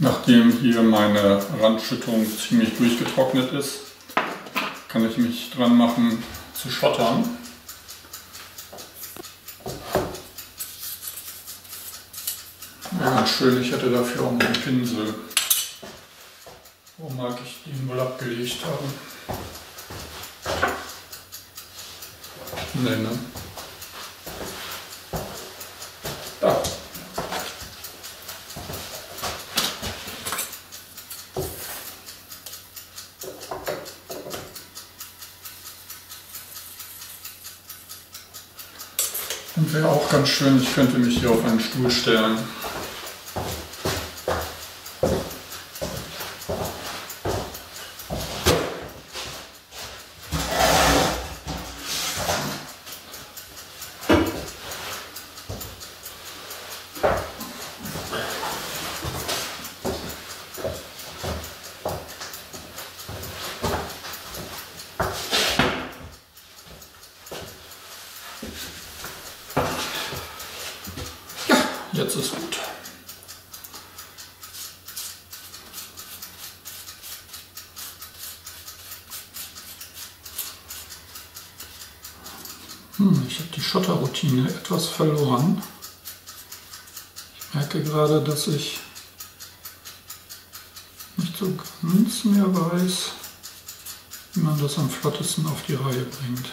Nachdem hier meine Randschüttung ziemlich durchgetrocknet ist, kann ich mich dran machen zu schottern. Ja, ganz schön, ich hätte dafür auch noch einen Pinsel. Wo mag ich den wohl abgelegt haben? Nee, ne? Da. Und wäre auch ganz schön, ich könnte mich hier auf einen Stuhl stellen. Jetzt ist gut. Ich habe die Schotterroutine etwas verloren. Ich merke gerade, dass ich nicht so ganz mehr weiß, wie man das am flottesten auf die Reihe bringt.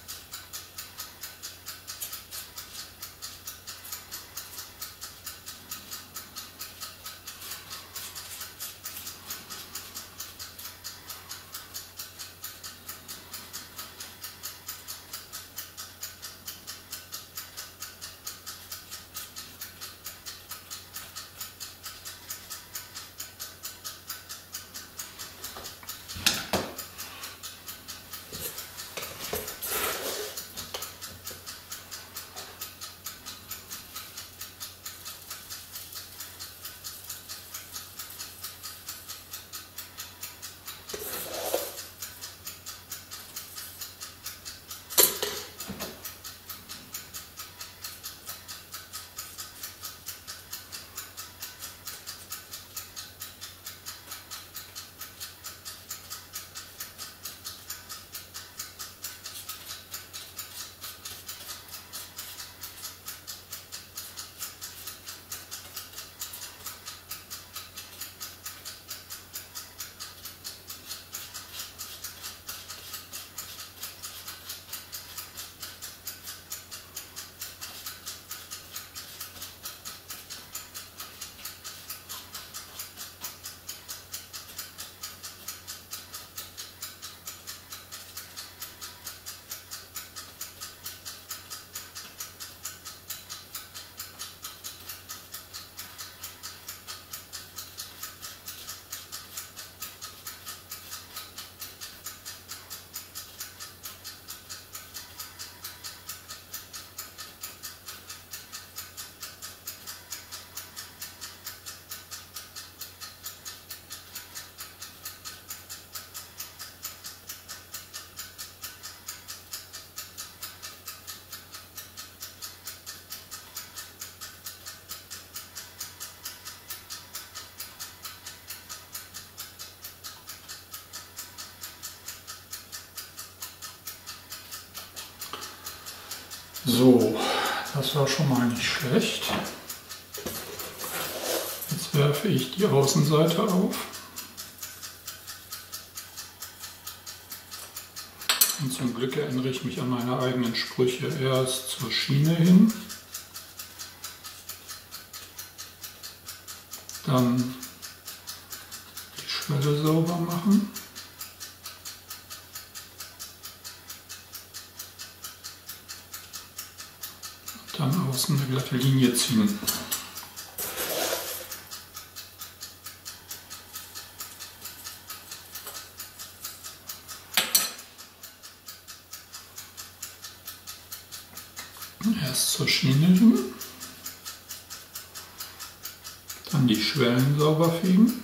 So, das war schon mal nicht schlecht. Jetzt werfe ich die Außenseite auf. Und zum Glück erinnere ich mich an meine eigenen Sprüche. Erst zur Schiene hin, dann die Schwelle sauber machen. Dann außen eine glatte Linie ziehen. Erst zur Schiene hin, dann die Schwellen sauber fegen.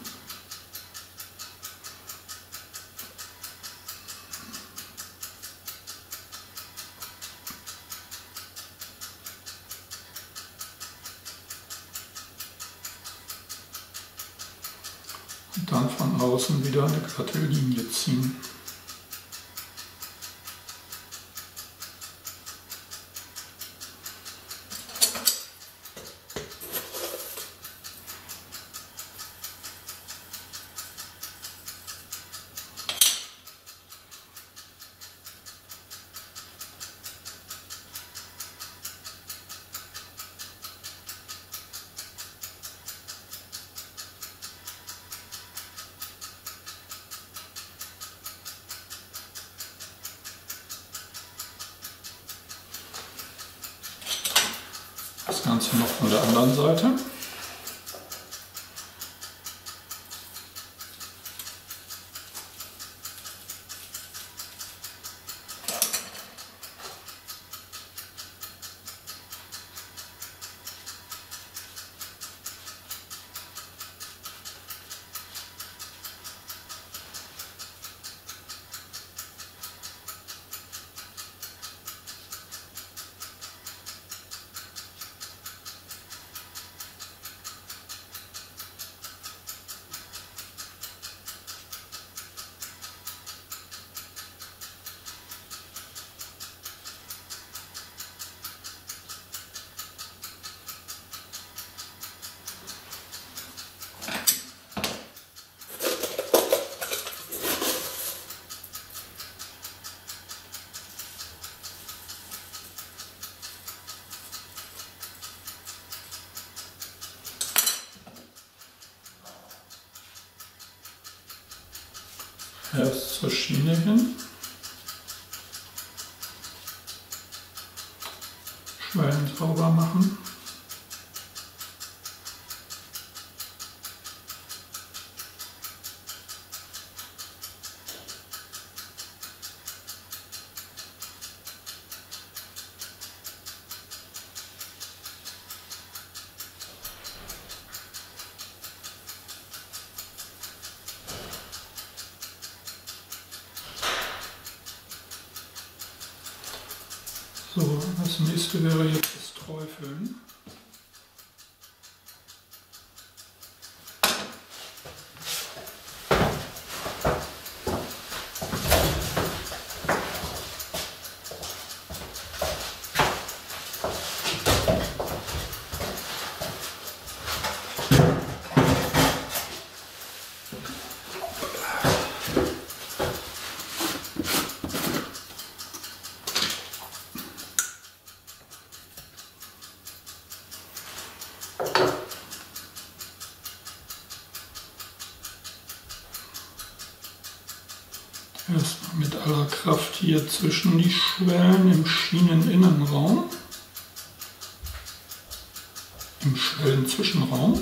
Und dann von außen wieder eine glatte Linie ziehen. Das Ganze noch von der anderen Seite. Erst zur Schiene hin, Schwellen sauber machen. So, das nächste wäre jetzt das Träufeln. Erstmal mit aller Kraft hier zwischen die Schwellen im Schieneninnenraum, im Schwellenzwischenraum.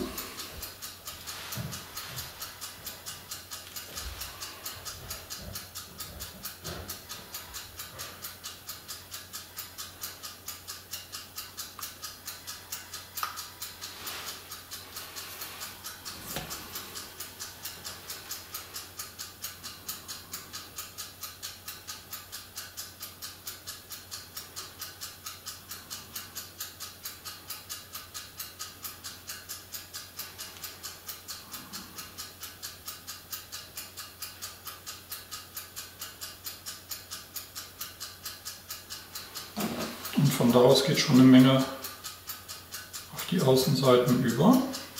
Und von da aus geht schon eine Menge auf die Außenseiten über.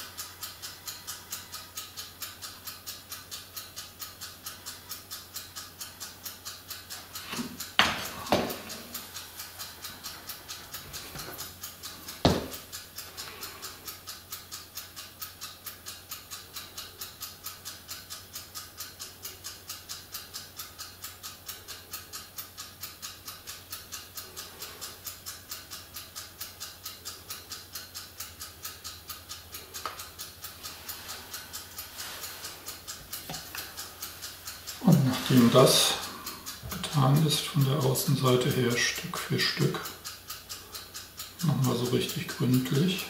Und nachdem das getan ist, von der Außenseite her Stück für Stück, nochmal so richtig gründlich.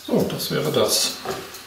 So, das wäre das.